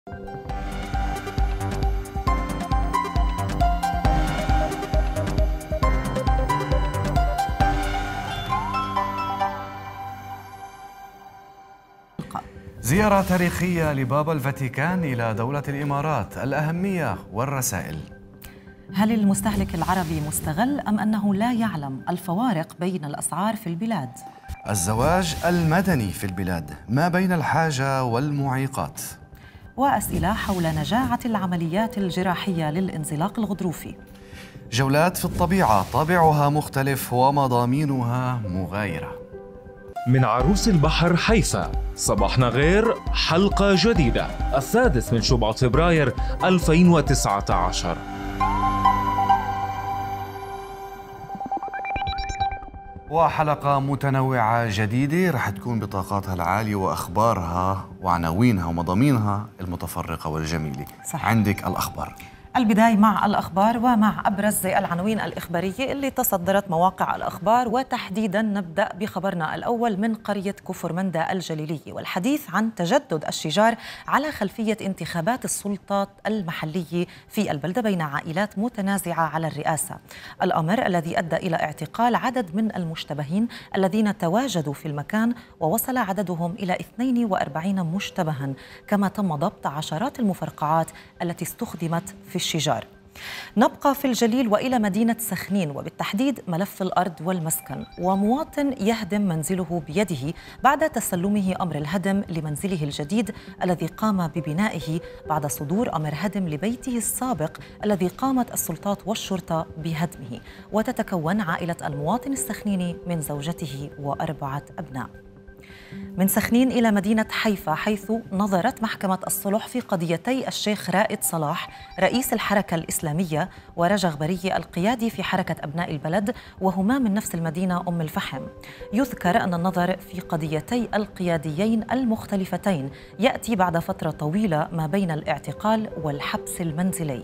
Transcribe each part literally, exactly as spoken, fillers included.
زيارة تاريخية لبابا الفاتيكان إلى دولة الإمارات، الأهمية والرسائل. هل المستهلك العربي مستغل أم أنه لا يعلم الفوارق بين الأسعار في البلاد؟ الزواج المدني في البلاد، ما بين الحاجة والمعيقات. وأسئلة حول نجاعة العمليات الجراحية للانزلاق الغضروفي. جولات في الطبيعة، طابعها مختلف ومضامينها مغايرة. من عروس البحر حيفا، صباحنا غير، حلقة جديدة السادس من شباط فبراير ألفين وتسعة عشر. وحلقة متنوعة جديدة رح تكون بطاقاتها العالية وأخبارها وعناوينها ومضامينها المتفرقة والجميلة. صح. عندك الأخبار. البداية مع الأخبار ومع أبرز العناوين الإخبارية اللي تصدرت مواقع الأخبار، وتحديداً نبدأ بخبرنا الأول من قرية كفر مندى الجليلية، والحديث عن تجدد الشجار على خلفية انتخابات السلطات المحلية في البلدة بين عائلات متنازعة على الرئاسة. الأمر الذي أدى إلى اعتقال عدد من المشتبهين الذين تواجدوا في المكان، ووصل عددهم إلى اثنين وأربعين مشتبها، كما تم ضبط عشرات المفرقعات التي استخدمت في الشجار. نبقى في الجليل وإلى مدينة سخنين، وبالتحديد ملف الأرض والمسكن، ومواطن يهدم منزله بيده بعد تسلمه أمر الهدم لمنزله الجديد الذي قام ببنائه بعد صدور أمر هدم لبيته السابق الذي قامت السلطات والشرطة بهدمه. وتتكون عائلة المواطن السخنيني من زوجته وأربعة أبناء. من سخنين إلى مدينة حيفا، حيث نظرت محكمة الصلح في قضيتي الشيخ رائد صلاح رئيس الحركة الإسلامية ورجا غبرية القيادي في حركة أبناء البلد، وهما من نفس المدينة أم الفحم. يذكر أن النظر في قضيتي القياديين المختلفتين يأتي بعد فترة طويلة ما بين الاعتقال والحبس المنزلي.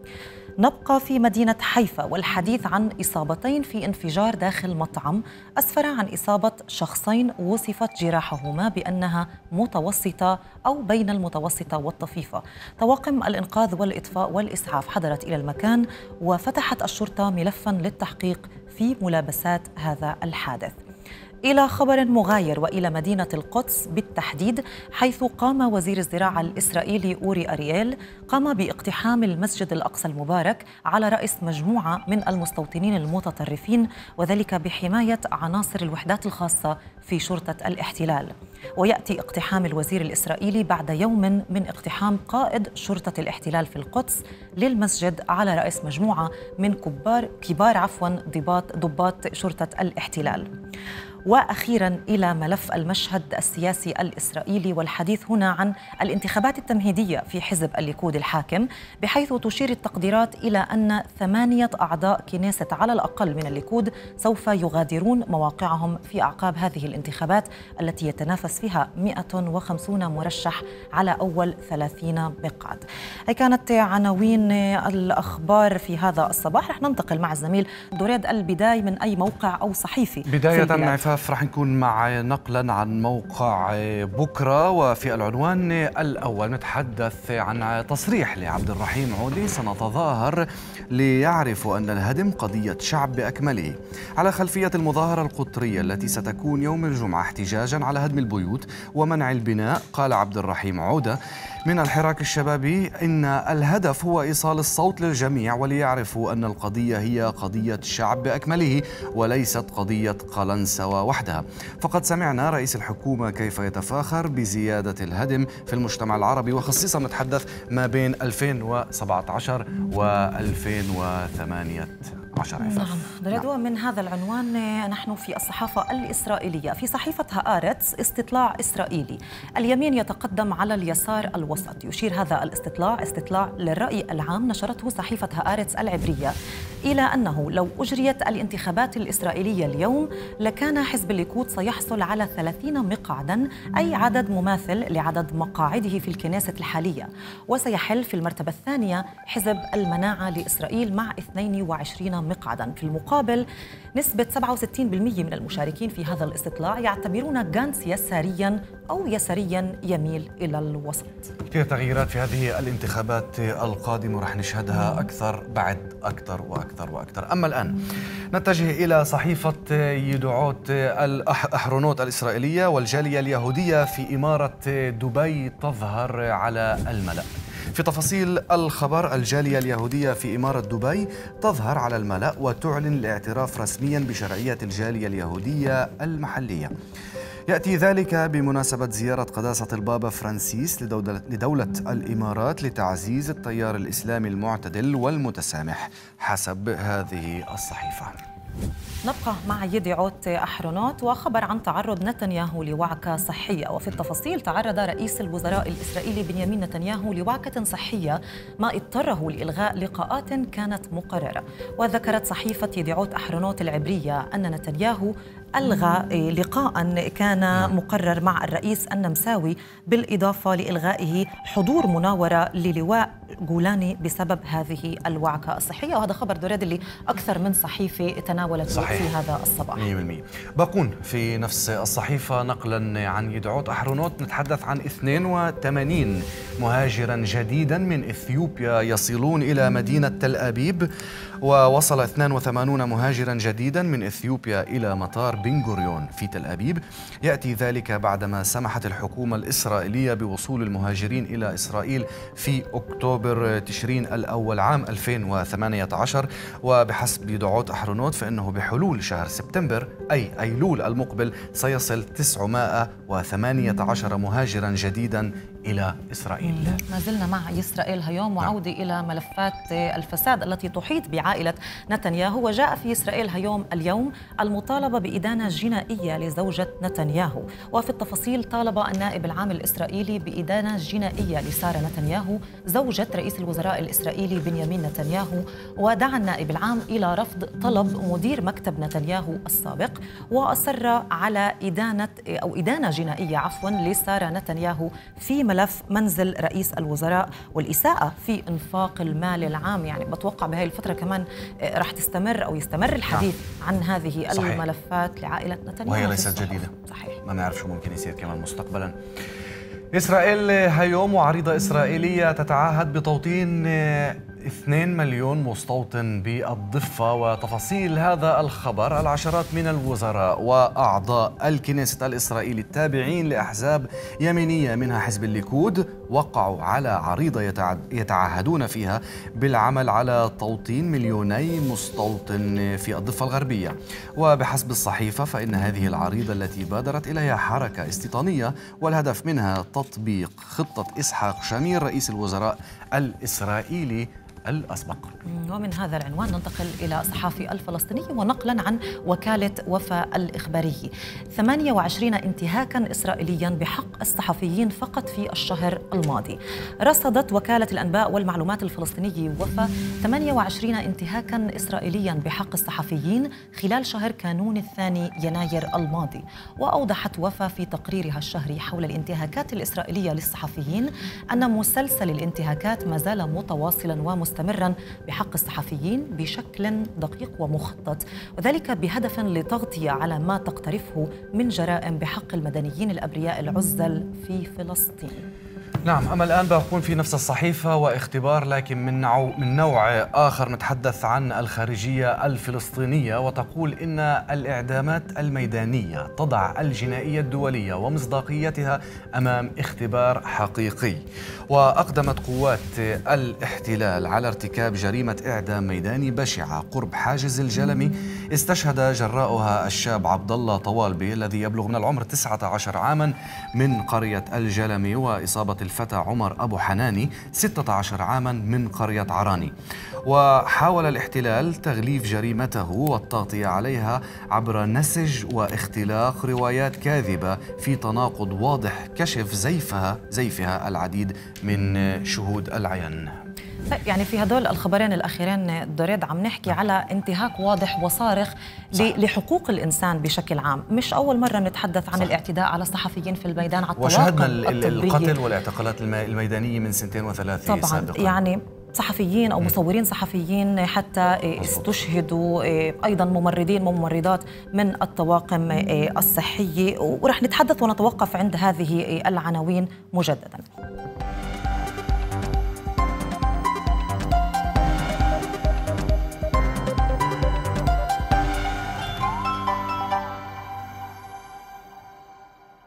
نبقى في مدينة حيفا، والحديث عن إصابتين في انفجار داخل مطعم أسفر عن إصابة شخصين وصفت جراحهما بأنها متوسطة أو بين المتوسطة والطفيفة. طواقم الإنقاذ والإطفاء والإسعاف حضرت إلى المكان، وفتحت الشرطة ملفاً للتحقيق في ملابسات هذا الحادث. إلى خبر مغاير وإلى مدينة القدس بالتحديد، حيث قام وزير الزراعة الإسرائيلي أوري أرييل قام باقتحام المسجد الأقصى المبارك على رأس مجموعة من المستوطنين المتطرفين، وذلك بحماية عناصر الوحدات الخاصة في شرطة الاحتلال. ويأتي اقتحام الوزير الإسرائيلي بعد يوم من اقتحام قائد شرطة الاحتلال في القدس للمسجد على رأس مجموعة من كبار كبار عفوا ضباط ضباط شرطة الاحتلال. وأخيراً إلى ملف المشهد السياسي الإسرائيلي، والحديث هنا عن الانتخابات التمهيدية في حزب الليكود الحاكم، بحيث تشير التقديرات إلى أن ثمانية أعضاء كنيست على الأقل من الليكود سوف يغادرون مواقعهم في أعقاب هذه الانتخابات التي يتنافس فيها مئة وخمسين مرشح على أول ثلاثين مقعد. هي كانت عناوين الأخبار في هذا الصباح. رح ننتقل مع الزميل دريد البداية من أي موقع أو صحيفي. بداية عفاف رح نكون مع نقلا عن موقع بكرة، وفي العنوان الأول نتحدث عن تصريح لعبد الرحيم عودة: سنتظاهر ليعرفوا أن الهدم قضية شعب بأكمله. على خلفية المظاهرة القطرية التي ستكون يوم الجمعة احتجاجا على هدم البيوت ومنع البناء، قال عبد الرحيم عودة من الحراك الشبابي إن الهدف هو إيصال الصوت للجميع وليعرفوا أن القضية هي قضية شعب بأكمله وليست قضية قلنسوة وحدها. فقد سمعنا رئيس الحكومة كيف يتفاخر بزيادة الهدم في المجتمع العربي، وخصيصا نتحدث ما بين ألفين وسبعة عشر و ألفين وثمانية عشر. نعم دريد، من هذا العنوان نحن في الصحافة الإسرائيلية. في صحيفة هآرتس استطلاع إسرائيلي: اليمين يتقدم على اليسار الوسط. يشير هذا الاستطلاع، استطلاع للرأي العام نشرته صحيفة هآرتس العبرية، إلى أنه لو أجريت الانتخابات الإسرائيلية اليوم لكان حزب الليكود سيحصل على ثلاثين مقعدا، أي عدد مماثل لعدد مقاعده في الكنيسة الحالية. وسيحل في المرتبة الثانية حزب المناعة لإسرائيل مع اثنين وعشرين مقعدا. في المقابل نسبة سبعة وستين بالمئة من المشاركين في هذا الاستطلاع يعتبرون غانتس يساريا أو يساريا يميل إلى الوسط. كثير تغييرات في هذه الانتخابات القادمة ورح نشهدها أكثر بعد أكثر وأكثر وأكثر. أما الآن نتجه إلى صحيفة يدعوت الأحرونوت الإسرائيلية والجالية اليهودية في إمارة دبي تظهر على الملأ. في تفاصيل الخبر، الجالية اليهودية في إمارة دبي تظهر على الملأ وتعلن الاعتراف رسميا بشرعية الجالية اليهودية المحلية. يأتي ذلك بمناسبة زيارة قداسة البابا فرانسيس لدولة, لدولة الإمارات لتعزيز التيار الإسلامي المعتدل والمتسامح حسب هذه الصحيفة. نبقى مع يدعوت أحرونوت وخبر عن تعرض نتنياهو لوعكة صحية. وفي التفاصيل، تعرض رئيس الوزراء الإسرائيلي بنيامين نتنياهو لوعكة صحية ما اضطره لإلغاء لقاءات كانت مقررة. وذكرت صحيفة يدعوت أحرونوت العبرية أن نتنياهو ألغى لقاء كان مقرر مع الرئيس النمساوي، بالإضافة لإلغائه حضور مناورة للواء جولاني بسبب هذه الوعكة الصحية. وهذا خبر دراد اللي أكثر من صحيفة تناولت صحيح. في هذا الصباح. مية بالمية. باقون في نفس الصحيفة نقلا عن يدعوت أحرونوت نتحدث عن اثنين وثمانين مهاجرا جديدا من إثيوبيا يصلون إلى مدينة تل أبيب. ووصل اثنين وثمانين مهاجرا جديدا من إثيوبيا إلى مطار بن غوريون في تل أبيب. يأتي ذلك بعدما سمحت الحكومة الإسرائيلية بوصول المهاجرين إلى إسرائيل في أكتوبر تشرين الأول عام ألفين وثمانية عشر. وبحسب يدعوت أحرونوت فإنه بحلول شهر سبتمبر أي أيلول المقبل سيصل تسعمائة وثمانية عشر مهاجرا جديدا إلى إسرائيل. ما زلنا مع إسرائيل هيوم وعودة نعم. إلى ملفات الفساد التي تحيط بعائلة نتنياهو. وجاء في إسرائيل هيوم اليوم المطالبة بإدانة جنائية لزوجة نتنياهو. وفي التفاصيل، طالب النائب العام الإسرائيلي بإدانة جنائية لسارة نتنياهو زوجة رئيس الوزراء الإسرائيلي بنيامين نتنياهو. ودعا النائب العام إلى رفض طلب مدير مكتب نتنياهو السابق، وأصر على إدانة أو إدانة جنائية عفوا لسارة نتنياهو في ملف منزل رئيس الوزراء والإساءة في إنفاق المال العام. يعني بتوقع بهذه الفترة كمان رح تستمر أو يستمر الحديث نعم. عن هذه صحيح. الملفات لعائلة نتنياهو، وهي ليست جديدة. صحيح. ما نعرف شو ممكن يصير كمان مستقبلا. إسرائيل هيوم وعريضة إسرائيلية تتعهد بتوطين اثنين مليون مستوطن بالضفة. وتفاصيل هذا الخبر، العشرات من الوزراء وأعضاء الكنيست الإسرائيلي التابعين لأحزاب يمينية منها حزب الليكود وقعوا على عريضة يتعهدون فيها بالعمل على توطين مليوني مستوطن في الضفة الغربية. وبحسب الصحيفة فإن هذه العريضة التي بادرت إليها حركة استيطانية والهدف منها تطبيق خطة إسحاق شامير رئيس الوزراء الإسرائيلي الأسبق. ومن هذا العنوان ننتقل إلى الصحافي الفلسطيني ونقلا عن وكالة وفا الإخبارية. ثمانية وعشرين انتهاكا إسرائيليا بحق الصحفيين فقط في الشهر الماضي. رصدت وكالة الأنباء والمعلومات الفلسطينية وفا ثمانية وعشرين انتهاكا إسرائيليا بحق الصحفيين خلال شهر كانون الثاني يناير الماضي. وأوضحت وفا في تقريرها الشهري حول الانتهاكات الإسرائيلية للصحفيين أن مسلسل الانتهاكات ما زال متواصلا ومستمرا مستمرا بحق الصحفيين بشكل دقيق ومخطط، وذلك بهدف لتغطية على ما تقترفه من جرائم بحق المدنيين الأبرياء العزل في فلسطين. نعم. أما الآن بكون في نفس الصحيفة واختبار لكن من نوع من نوع آخر، نتحدث عن الخارجية الفلسطينية وتقول إن الإعدامات الميدانية تضع الجنائية الدولية ومصداقيتها أمام اختبار حقيقي. وأقدمت قوات الاحتلال على ارتكاب جريمة إعدام ميداني بشعة قرب حاجز الجلمي استشهد جراؤها الشاب عبد الله طوالبي الذي يبلغ من العمر تسعة عشر عاما من قرية الجلمي، وإصابة الفتى عمر أبو حناني ستة عشر عاما من قرية عراني. وحاول الاحتلال تغليف جريمته والتغطية عليها عبر نسج واختلاق روايات كاذبة في تناقض واضح كشف زيفها زيفها العديد من شهود العيان. يعني في هدول الخبرين الأخيرين دريد عم نحكي على انتهاك واضح وصارخ لحقوق الإنسان بشكل عام. مش أول مرة نتحدث عن صح. الاعتداء على الصحفيين في الميدان، على الطواقم وشهدنا القتل والاعتقالات الميدانية من سنتين وثلاثة طبعا سابقا. يعني صحفيين أو مصورين صحفيين حتى استشهدوا، أيضا ممرضين وممرضات من الطواقم الصحية، ورح نتحدث ونتوقف عند هذه العناوين مجددا.